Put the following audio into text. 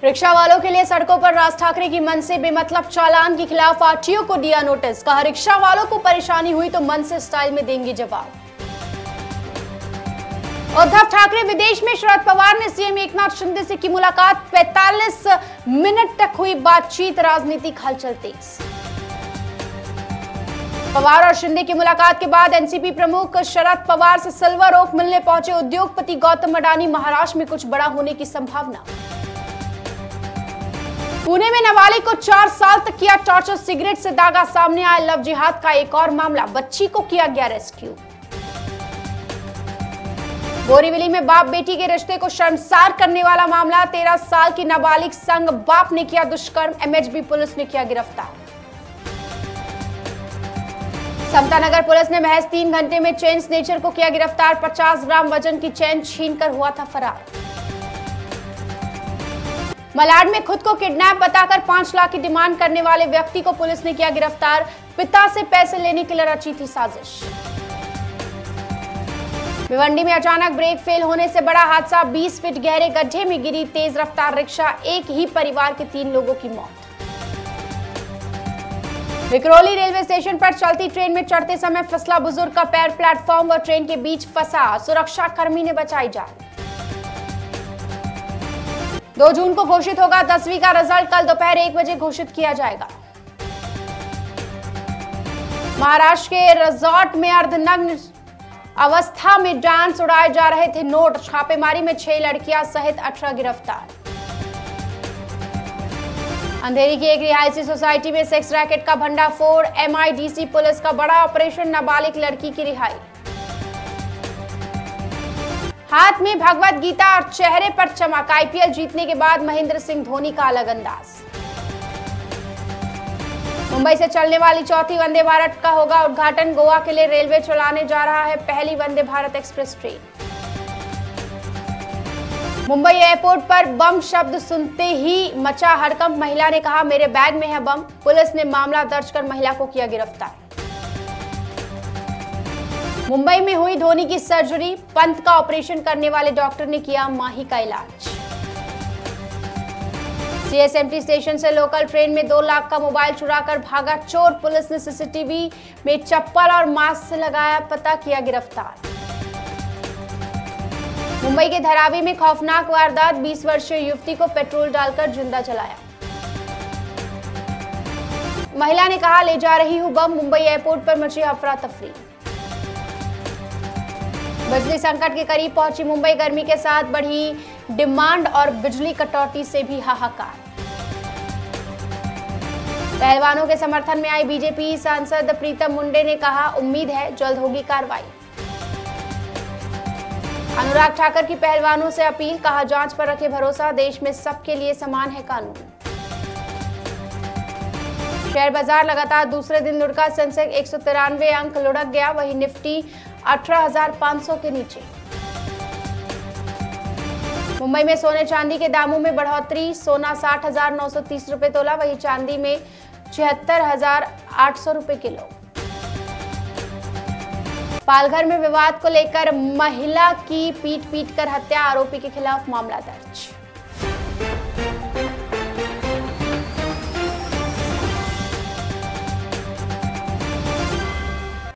Rickshaw वालों के लिए सड़कों पर राज ठाकरे की मन से बेमतलब चालान के खिलाफ आरटीओ को दिया नोटिस। कहा, रिक्शा वालों को परेशानी हुई तो मन से स्टाइल में देंगे जवाब। उद्धव ठाकरे विदेश में, शरद पवार ने सीएम एकनाथ शिंदे से की मुलाकात। 45 मिनट तक हुई बातचीत, राजनीतिक हलचल तेज। पवार और शिंदे की मुलाकात के बाद एनसीपी प्रमुख शरद पवार से सिल्वर ओक मिलने पहुंचे उद्योगपति गौतम अडानी। महाराष्ट्र में कुछ बड़ा होने की संभावना। पुणे में नाबालिग को 4 साल तक किया टॉर्चर, सिगरेट से दागा। सामने आया लव जिहाद का एक और मामला, बच्ची को किया गया रेस्क्यू। बोरीवली में बाप बेटी के रिश्ते को शर्मसार करने वाला मामला, 13 साल की नाबालिग संग बाप ने किया दुष्कर्म, एमएचबी पुलिस ने किया गिरफ्तार। समतानगर पुलिस ने महज 3 घंटे में चेन स्नेचर को किया गिरफ्तार। 50 ग्राम वजन की चेन छीनकर हुआ था फरार। मलाड में खुद को किडनैप बताकर 5 लाख की डिमांड करने वाले व्यक्ति को पुलिस ने किया गिरफ्तार। पिता से पैसे लेने के लिए रची थी साजिश। भिवंडी में अचानक ब्रेक फेल होने से बड़ा हादसा, 20 फीट गहरे गड्ढे में गिरी तेज रफ्तार रिक्शा, एक ही परिवार के 3 लोगों की मौत। विक्रोली रेलवे स्टेशन पर चलती ट्रेन में चढ़ते समय फिसला बुजुर्ग का पैर, प्लेटफॉर्म व ट्रेन के बीच फंसा, सुरक्षा कर्मी ने बचाई जान। 2 जून को घोषित होगा 10वीं का रिजल्ट, कल दोपहर 1 बजे घोषित किया जाएगा। महाराष्ट्र के रिजॉर्ट में अर्धनग्न अवस्था में डांस उड़ाए जा रहे थे नोट, छापेमारी में 6 लड़कियां सहित 18 गिरफ्तार। अंधेरी की एक रिहायशी सोसाइटी में सेक्स रैकेट का भंडाफोड़, एमआईडीसी पुलिस का बड़ा ऑपरेशन, नाबालिग लड़की की रिहाई। हाथ में भगवत गीता और चेहरे पर चमक, आईपीएल जीतने के बाद महेंद्र सिंह धोनी का अलग अंदाज। मुंबई से चलने वाली चौथी वंदे भारत का होगा उद्घाटन, गोवा के लिए रेलवे चलाने जा रहा है पहली Vande Bharat express train. Mumbai airport पर बम शब्द सुनते ही मचा हड़कंप, महिला ने कहा मेरे बैग में है बम, पुलिस ने मामला दर्ज कर महिला को किया गिरफ्तार। मुंबई में हुई धोनी की सर्जरी, पंत का ऑपरेशन करने वाले डॉक्टर ने किया माही का इलाज। सीएसएमटी स्टेशन से लोकल ट्रेन में 2 लाख का मोबाइल चुराकर भागा चोर, पुलिस ने सीसीटीवी में चप्पल और मास्क से लगाया पता, किया गिरफ्तार। मुंबई के धारावी में खौफनाक वारदात, 20 वर्षीय युवती को पेट्रोल डालकर जिंदा जलाया। महिला ने कहा ले जा रही हूं बम, मुंबई एयरपोर्ट पर मची अफरा तफरी। बिजली संकट के करीब पहुंची मुंबई, गर्मी के साथ बढ़ी डिमांड और बिजली कटौती से भी हाहाकार। पहलवानों के समर्थन में आई बीजेपी, सांसद प्रीतम मुंडे ने कहा उम्मीद है जल्द होगी कार्रवाई। अनुराग ठाकर की पहलवानों से अपील, कहा जांच पर रखे भरोसा, देश में सबके लिए समान है कानून। शेयर बाजार लगातार दूसरे दिन लुढ़का, सेंसेक्स 193 अंक लुढ़क गया, वहीं निफ्टी 18,500 के नीचे। मुंबई में सोने चांदी के दामों में बढ़ोतरी, सोना 60,930 रुपए तोला, वहीं चांदी में 76,800 रुपए किलो। पालघर में विवाद को लेकर महिला की पीट कर हत्या, आरोपी के खिलाफ मामला दर्ज।